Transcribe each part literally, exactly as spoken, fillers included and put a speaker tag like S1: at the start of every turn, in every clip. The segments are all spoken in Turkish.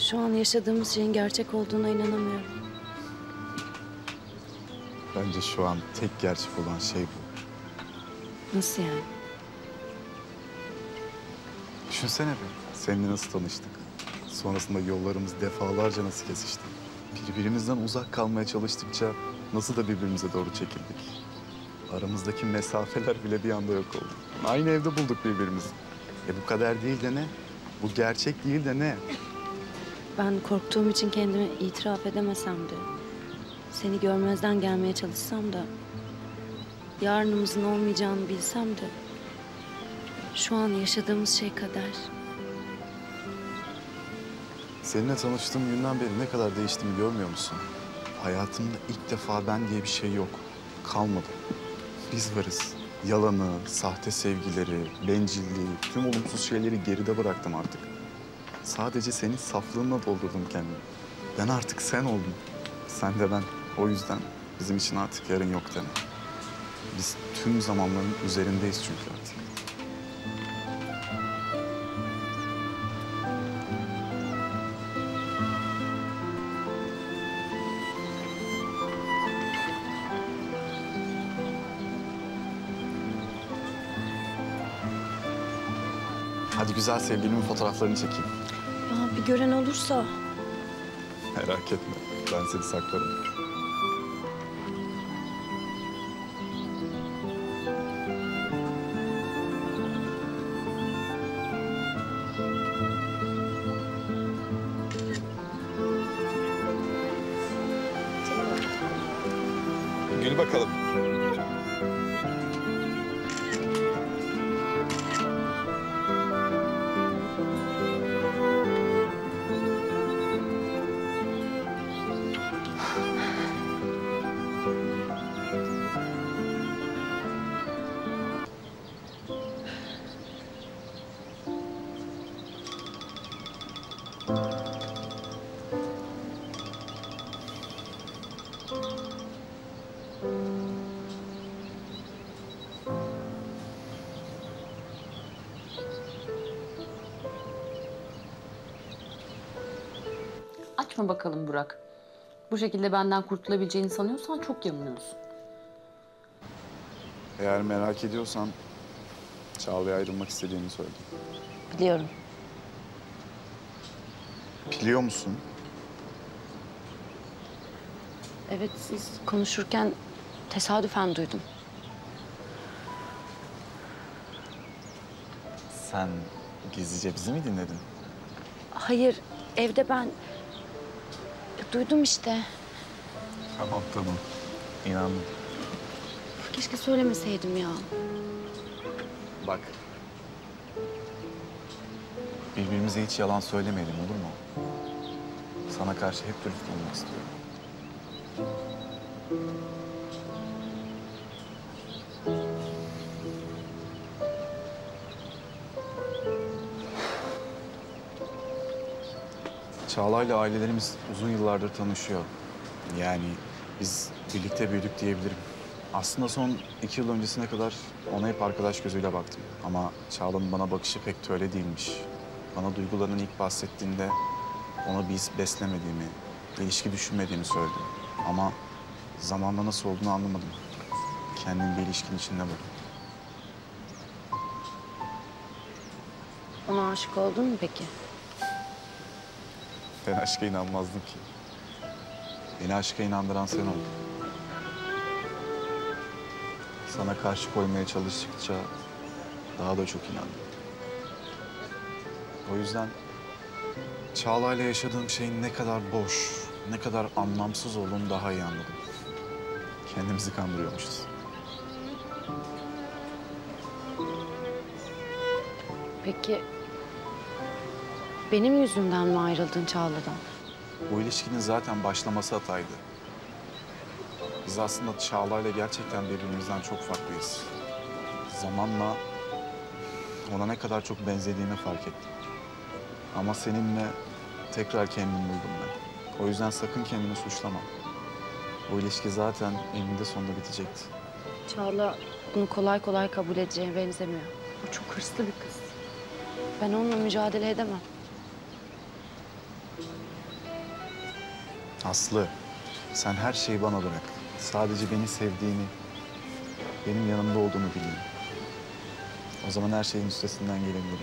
S1: Şu an yaşadığımız şeyin gerçek olduğuna inanamıyorum.
S2: Bence şu an tek gerçek olan şey bu.
S1: Nasıl yani?
S2: Düşünsene be, seninle nasıl tanıştık? Sonrasında yollarımız defalarca nasıl kesişti? Birbirimizden uzak kalmaya çalıştıkça nasıl da birbirimize doğru çekildik? Aramızdaki mesafeler bile bir anda yok oldu. Aynı evde bulduk birbirimizi. E bu kader değil de ne? Bu gerçek değil de ne?
S1: Ben korktuğum için kendimi itiraf edemesem de... seni görmezden gelmeye çalışsam da... yarınımızın olmayacağını bilsem de... şu an yaşadığımız şey kader.
S2: Seninle tanıştığım günden beri ne kadar değiştiğimi görmüyor musun? Hayatımda ilk defa ben diye bir şey yok. Kalmadı. Biz varız. Yalanı, sahte sevgileri, bencilliği, tüm olumsuz şeyleri geride bıraktım artık. Sadece senin saflığınla doldurdum kendimi. Ben artık sen oldum. Sen de ben. O yüzden bizim için artık yarın yok deme. Biz tüm zamanların üzerindeyiz çünkü artık. Hadi güzel sevgilimin fotoğraflarını çekeyim.
S1: Ya bir gören olursa...
S2: Merak etme, ben seni saklarım. Gül bakalım.
S3: Açma bakalım Burak. Bu şekilde benden kurtulabileceğini sanıyorsan çok yanılıyorsun.
S2: Eğer merak ediyorsan Çağla'ya ayrılmak istediğini söyledim.
S1: Biliyorum.
S2: Biliyor musun?
S1: Evet, siz konuşurken tesadüfen duydum.
S2: Sen gizlice bizi mi dinledin?
S1: Hayır, evde ben... duydum işte.
S2: Tamam tamam. İnandım.
S1: Keşke söylemeseydim ya.
S2: Bak. Birbirimize hiç yalan söylemeyelim olur mu? Sana karşı hep dürüst olmak istiyorum. Çağla'yla ailelerimiz uzun yıllardır tanışıyor. Yani biz birlikte büyüdük diyebilirim. Aslında son iki yıl öncesine kadar ona hep arkadaş gözüyle baktım. Ama Çağla'nın bana bakışı pek de öyle değilmiş. Bana duygularının ilk bahsettiğinde ona bir his beslemediğimi, ilişki düşünmediğimi söyledim. Ama zamanla nasıl olduğunu anlamadım. Kendim bir ilişkinin içinde buldum.
S1: Ona aşık oldun mu peki?
S2: Ben aşka inanmazdım ki. Beni aşka inandıran sen oldun. Sana karşı koymaya çalıştıkça daha da çok inandım. O yüzden Çağla'yla yaşadığım şeyin ne kadar boş, ne kadar anlamsız olduğunu daha iyi anladım. Kendimizi kandırıyormuşuz.
S1: Peki... benim yüzümden mi ayrıldın Çağla'dan?
S2: Bu ilişkinin zaten başlaması hataydı. Biz aslında Çağla'yla gerçekten birbirimizden çok farklıyız. Zamanla ona ne kadar çok benzediğimi fark ettim. Ama seninle tekrar kendimi buldum ben. O yüzden sakın kendini suçlama. Bu ilişki zaten eninde sonunda bitecekti.
S1: Çağla bunu kolay kolay kabul edeceğine benzemiyor. O çok hırslı bir kız. Ben onunla mücadele edemem.
S2: Aslı, sen her şeyi bana bırak. Sadece beni sevdiğini, benim yanımda olduğunu bileyim. O zaman her şeyin üstesinden gelebilirim.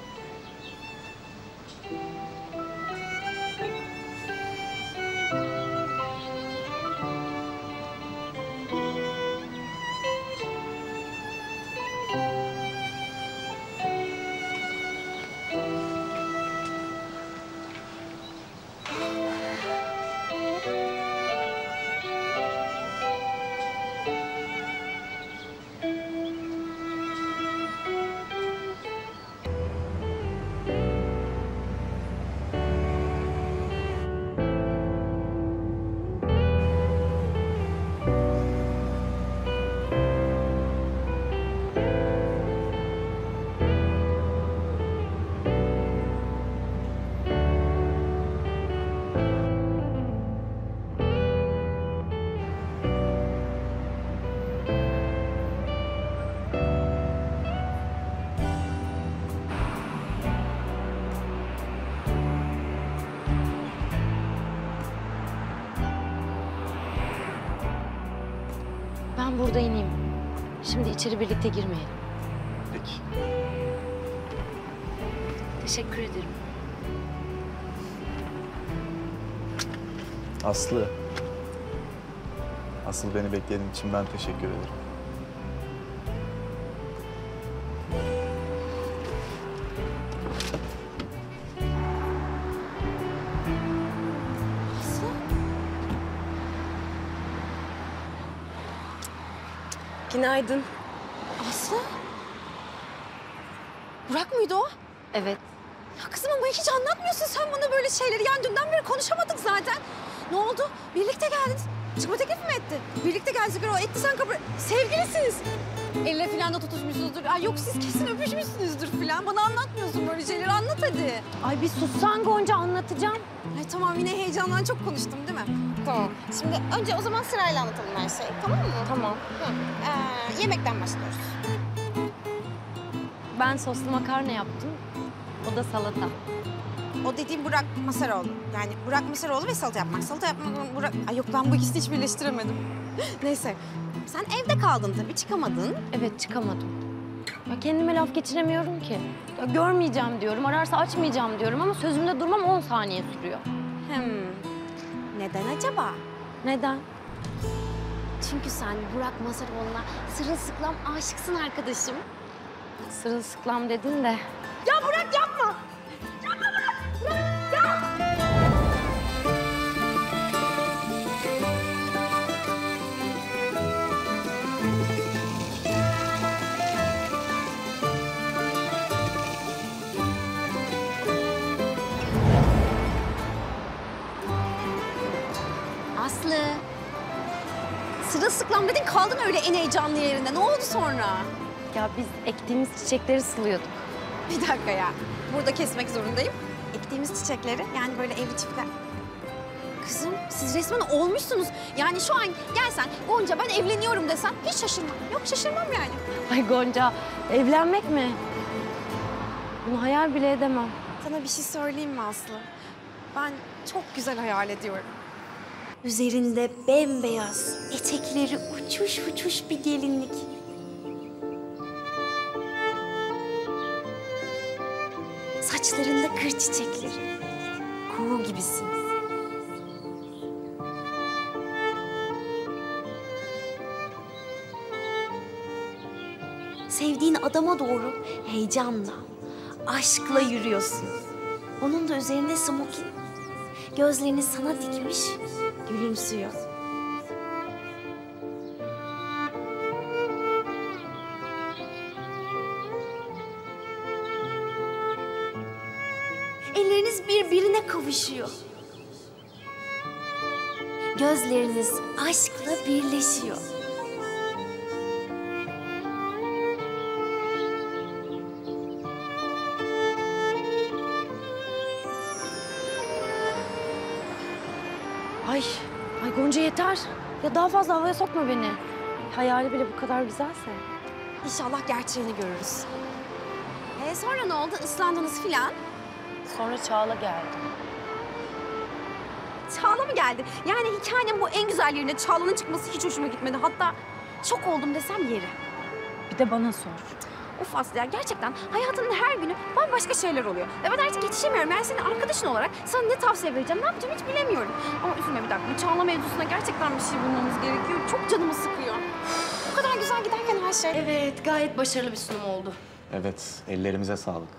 S1: Ben burada ineyim. Şimdi içeri birlikte girmeyelim.
S2: Peki.
S1: Teşekkür ederim.
S2: Aslı. Asıl beni beklediğin için ben teşekkür ederim.
S4: Aslı?
S1: Günaydın.
S4: Aslı? Burak mıydı o?
S1: Evet.
S4: Ya kızım ama hiç anlatmıyorsun sen bana böyle şeyleri. Yani dünden beri konuşamadık zaten. Ne oldu? Birlikte geldiniz. Çıkma teklif mi etti? Birlikte geldiniz. O etti sen kabul... Sevgilisiniz. Elle falan da tutuşmuşsunuzdur. Ay yok siz kesin öpüşmüşsünüzdür falan. Bana anlatmıyorsun böyle şeyleri. Anlat hadi.
S1: Ay bir sussan Gonca, anlatacağım.
S4: Ay tamam yine heyecandan çok konuştum değil mi? Tamam. Şimdi önce o zaman sırayla anlatalım her şeyi. Tamam mı?
S1: Tamam.
S4: Hı. Ee, yemekten başlıyoruz.
S1: Ben soslu makarna yaptım. O da salata.
S4: O dediğim Burak Masaroğlu. Yani Burak Masaroğlu ve salata yapmak. Salata yapmak Burak... Ay yok ben bu ikisini hiç birleştiremedim. Neyse. Sen evde kaldın tabii çıkamadın.
S1: Evet, çıkamadım. Ya kendime laf geçiremiyorum ki. Ya görmeyeceğim diyorum, ararsa açmayacağım diyorum ama sözümde durmam on saniye sürüyor.
S4: Hmm. Neden acaba?
S1: Neden?
S4: Çünkü sen Burak Masaroğlu'na sırılsıklam aşıksın arkadaşım.
S1: Sırılsıklam dedin de.
S4: Ya Burak yapma! Yapma Burak! Burak ya! Aslı. Sırılsıklam dedin kaldın öyle en heyecanlı yerinde. Ne oldu sonra?
S1: Ya biz ektiğimiz çiçekleri sılıyorduk.
S4: Bir dakika ya. Burada kesmek zorundayım. Ektiğimiz çiçekleri yani böyle evli çiftler. Kızım siz resmen olmuşsunuz. Yani şu an gelsen Gonca ben evleniyorum desen hiç şaşırmam. Yok şaşırmam yani.
S1: Ay Gonca, evlenmek mi? Bunu hayal bile edemem.
S4: Sana bir şey söyleyeyim mi Aslı? Ben çok güzel hayal ediyorum. Üzerinde bembeyaz, etekleri uçuş uçuş bir gelinlik. Saçlarında kır çiçekleri. Kuğu gibisin. Sevdiğin adama doğru heyecanla, aşkla yürüyorsun. Onun da üzerinde smokin. Gözlerini sana dikmiş, gülümsüyor. Elleriniz birbirine kavuşuyor. Gözleriniz aşkla birleşiyor.
S1: Ay, ay Gonca yeter. Ya daha fazla havaya sokma beni. Hayali bile bu kadar güzelse.
S4: İnşallah gerçeğini görürüz. Ee, sonra ne oldu? Islandınız filan.
S1: Sonra Çağla geldi.
S4: Çağla mı geldi? Yani hikayenin bu en güzel yerine Çağla'nın çıkması hiç hoşuma gitmedi. Hatta şok oldum desem yeri.
S3: Bir de bana sor.
S4: Of Aslı ya, gerçekten hayatının her günü bambaşka şeyler oluyor. Ve ben artık yetişemiyorum. Yani senin arkadaşın olarak sana ne tavsiye vereceğim, ne yapacağım hiç bilemiyorum. Ama üzülme bir dakika. Bu Çağla mevzusuna gerçekten bir şey bulmamız gerekiyor. Çok canımı sıkıyor. O kadar güzel giderken her şey.
S1: Evet, gayet başarılı bir sunum oldu.
S2: Evet, ellerimize sağlık.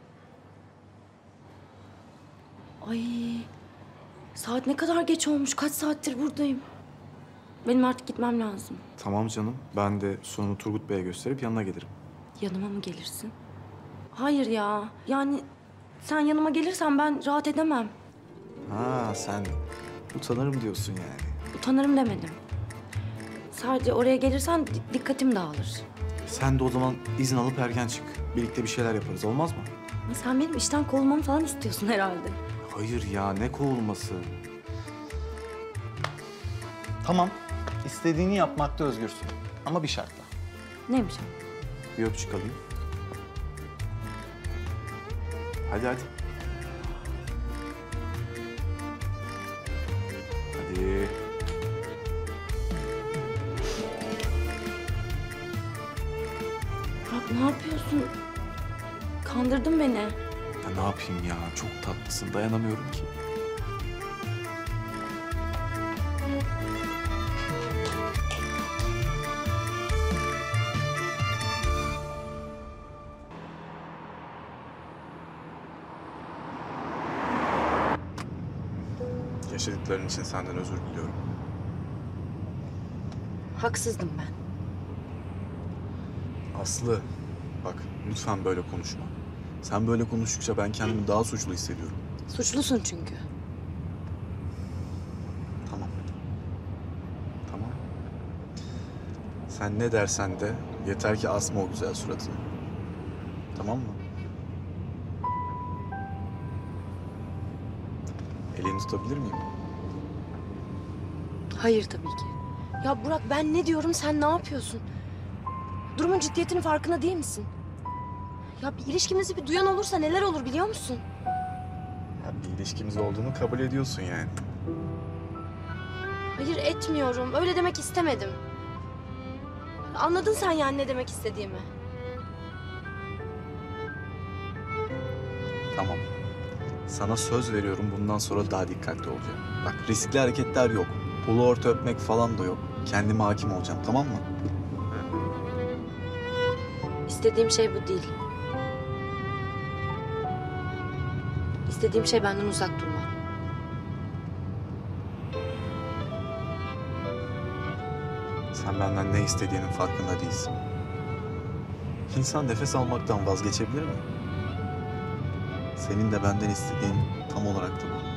S1: Ay, saat ne kadar geç olmuş. Kaç saattir buradayım. Benim artık gitmem lazım.
S2: Tamam canım, ben de sunumu Turgut Bey'e gösterip yanına gelirim.
S1: Yanıma mı gelirsin? Hayır ya. Yani sen yanıma gelirsen ben rahat edemem.
S2: Ha, sen utanırım diyorsun yani.
S1: Utanırım demedim. Sadece oraya gelirsen di- dikkatim dağılır.
S2: Sen de o zaman izin alıp erken çık. Birlikte bir şeyler yaparız, olmaz mı?
S1: Ama sen benim işten kovulmamı falan istiyorsun herhalde.
S2: Hayır ya, ne kovulması? Tamam, istediğini yapmakta özgürsün. Ama bir şartla.
S1: Neymiş o?
S2: Bir öpücük alayım. Hadi hadi. Hadi.
S1: Burak ne yapıyorsun? Kandırdın beni.
S2: Ya ne yapayım ya? Çok tatlısın. Dayanamıyorum ki. Yaşadıkların için senden özür diliyorum.
S1: Haksızdım ben.
S2: Aslı, bak lütfen böyle konuşma. Sen böyle konuştukça ben kendimi daha suçlu hissediyorum.
S1: Suçlusun çünkü.
S2: Tamam. Tamam. Sen ne dersen de yeter ki asma o güzel suratını. Tamam mı? Elini tutabilir miyim?
S1: Hayır tabii ki. Ya Burak ben ne diyorum sen ne yapıyorsun? Durumun ciddiyetinin farkında değil misin? Ya bir ilişkimizi bir duyan olursa neler olur biliyor musun?
S2: Ya bir ilişkimiz olduğunu kabul ediyorsun yani.
S1: Hayır etmiyorum. Öyle demek istemedim. Anladın sen yani ne demek istediğimi.
S2: Tamam. Sana söz veriyorum bundan sonra daha dikkatli olacağım. Bak riskli hareketler yok. Ulu orta öpmek falan da yok. Kendime hakim olacağım, tamam mı?
S1: İstediğim şey bu değil. İstediğim şey benden uzak durma.
S2: Sen benden ne istediğinin farkında değilsin. İnsan nefes almaktan vazgeçebilir mi? Senin de benden istediğin tam olarak da bu.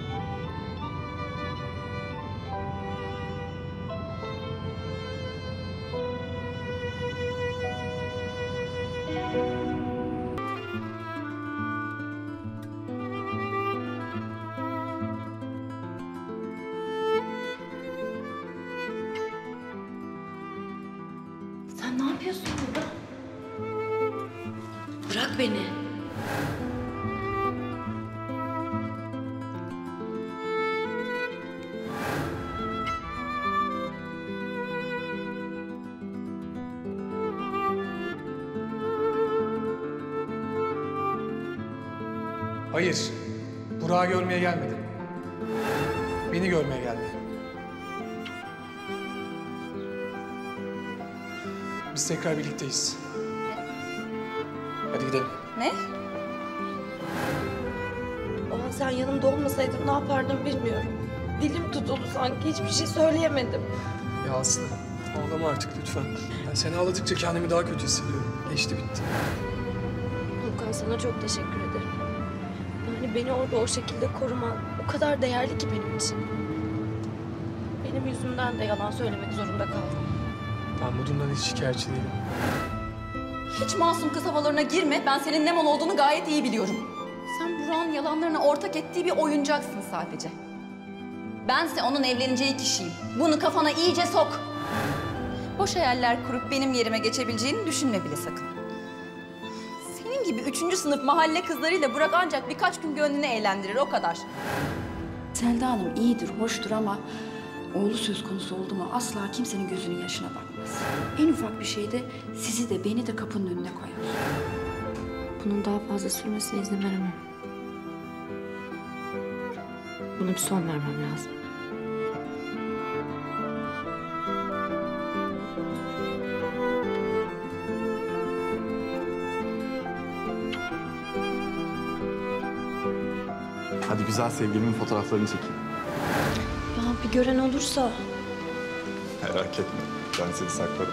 S1: Sen ne yapıyorsun burada? Bırak beni.
S5: Hayır, Burak'ı görmeye gelmedi. Beni görmeye geldi. Biz tekrar birlikteyiz. Hadi gidelim.
S3: Ne?
S1: O an sen yanımda olmasaydın ne yapardım bilmiyorum. Dilim tutuldu sanki hiçbir şey söyleyemedim.
S5: Ya Aslı, ağlama artık lütfen. Ben seni ağladıkça kendimi daha kötü hissediyorum. Geçti bitti.
S1: Volkan sana çok teşekkür ederim. Yani beni orada o şekilde koruman o kadar değerli ki benim için. Benim yüzümden de yalan söylemek zorunda kaldım.
S5: Ben bu durumdan hiç şikayetçi değilim.
S3: Hiç masum kız havalarına girme. Ben senin ne mal olduğunu gayet iyi biliyorum. Sen Burak'ın yalanlarına ortak ettiği bir oyuncaksın sadece. Bense onun evleneceği kişiyim. Bunu kafana iyice sok. Boş hayaller kurup benim yerime geçebileceğini düşünme bile sakın. Senin gibi üçüncü sınıf mahalle kızlarıyla Burak ancak birkaç gün gönlünü eğlendirir, o kadar.
S6: Selda Hanım iyidir, hoştur ama oğlu söz konusu oldu mu asla kimsenin gözünün yaşına bakmaz. En ufak bir şeyde sizi de beni de kapının önüne koyar.
S1: Bunun daha fazla sürmesine izin veremem. Buna bir son vermem lazım.
S2: Hadi güzel sevgilimin fotoğraflarını çekeyim.
S1: Ya bir gören olursa...
S2: Merak etme, ben seni saklarım.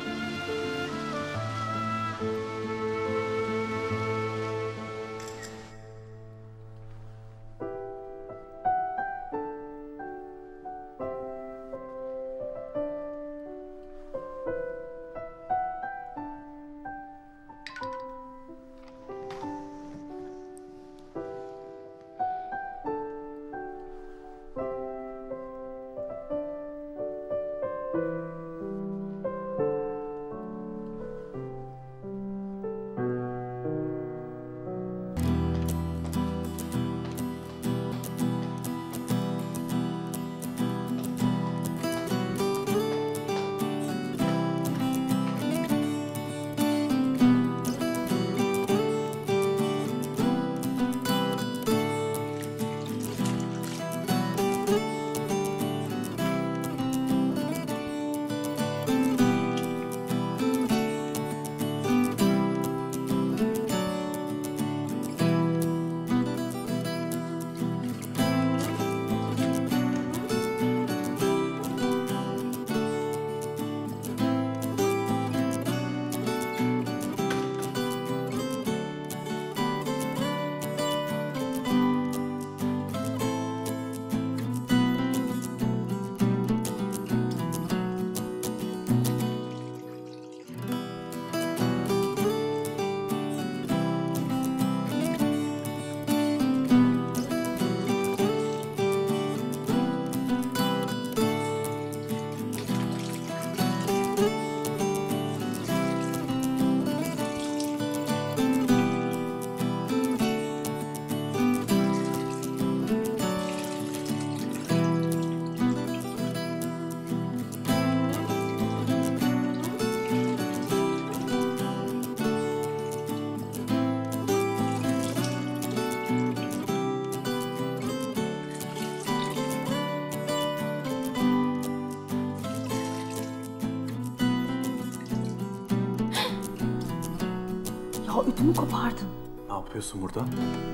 S1: Ya ödümü kopardın.
S2: Ne yapıyorsun burada?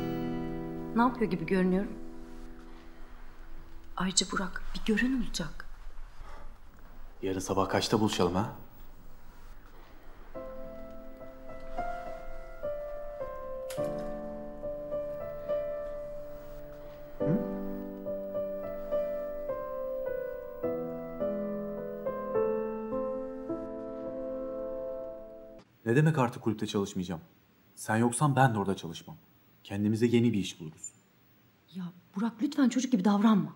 S1: Ne yapıyor gibi görünüyorum? Ayrıca Burak bir gören olacak.
S2: Yarın sabah kaçta buluşalım ha? Hı? Ne demek artık kulüpte çalışmayacağım? Sen yoksan ben de orada çalışmam. Kendimize yeni bir iş buluruz.
S1: Ya Burak lütfen çocuk gibi davranma.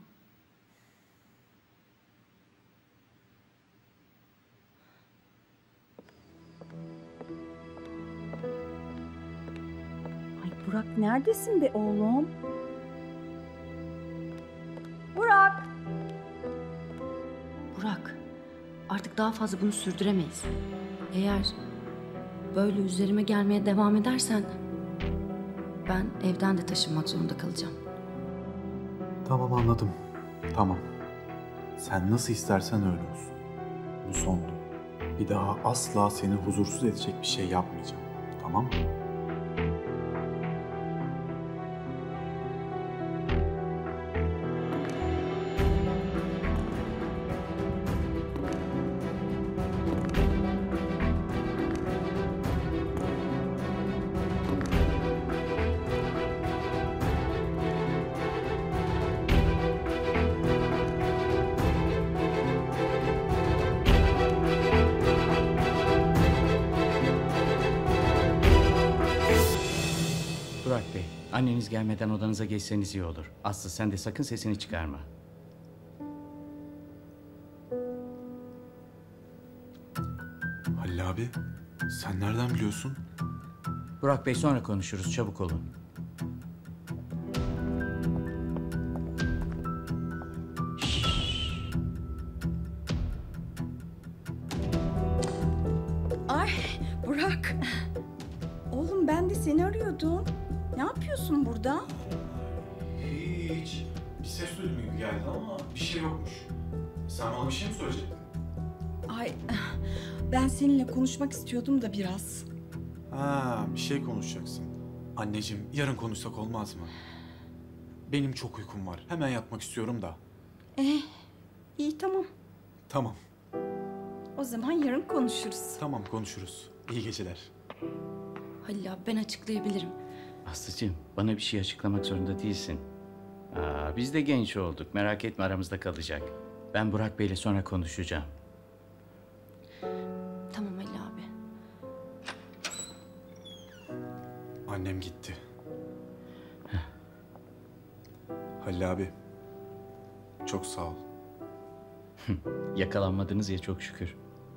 S4: Ay Burak neredesin be oğlum? Burak!
S1: Burak, artık daha fazla bunu sürdüremeyiz. Eğer böyle üzerime gelmeye devam edersen ben evden de taşınmak zorunda kalacağım.
S2: Tamam anladım. Tamam. Sen nasıl istersen öyle olsun. Bu sondu. Bir daha asla seni huzursuz edecek bir şey yapmayacağım. Tamam mı?
S7: Burak Bey, anneniz gelmeden odanıza geçseniz iyi olur. Aslı sen de sakın sesini çıkarma.
S2: Halil abi, sen nereden biliyorsun?
S7: Burak Bey sonra konuşuruz, çabuk olun.
S6: seni arıyordum. Ne yapıyorsun burada?
S8: Hiç. Bir ses duydum gibi geldi ama bir şey yokmuş. Sen bana bir şey mi söyleyecektin?
S6: Ay, ben seninle konuşmak istiyordum da biraz.
S8: Ha, bir şey konuşacaksın. Anneciğim, yarın konuşsak olmaz mı? Benim çok uykum var. Hemen yatmak istiyorum da.
S6: Eh, iyi tamam.
S8: Tamam,
S6: O zaman yarın konuşuruz.
S8: tamam konuşuruz. İyi geceler.
S1: Halil abi ben açıklayabilirim.
S7: Aslıcığım, bana bir şey açıklamak zorunda değilsin. Aa, biz de genç olduk. Merak etme, aramızda kalacak. Ben Burak Bey'le sonra konuşacağım.
S1: Tamam Halil abi.
S8: Annem gitti. Halil abi, çok sağ ol.
S7: Yakalanmadınız ya, çok şükür.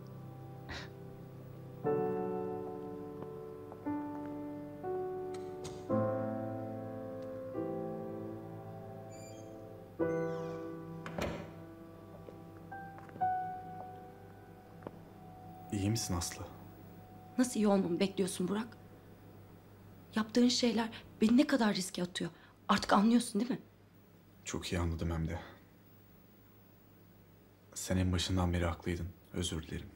S8: İyi misin Aslı?
S1: Nasıl iyi olmamı bekliyorsun Burak? Yaptığın şeyler beni ne kadar riske atıyor. Artık anlıyorsun değil mi?
S8: Çok iyi anladım hem de. Sen en başından beri haklıydın. Özür dilerim.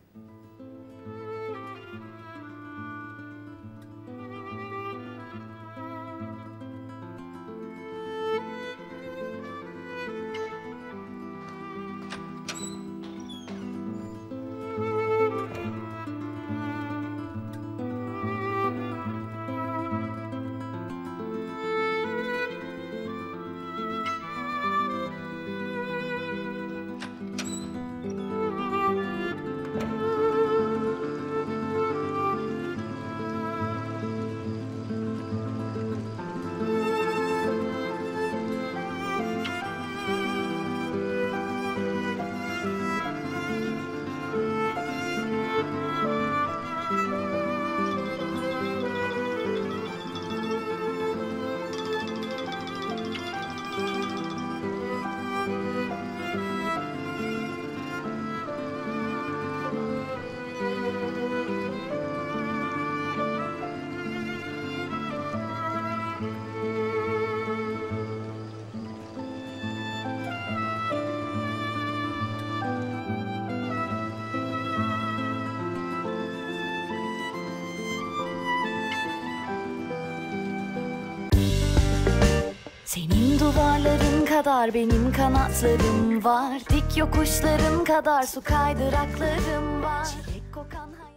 S9: Senin duvarların kadar benim kanatlarım var. Dik yokuşların kadar su kaydıraklarım var. Çilek kokan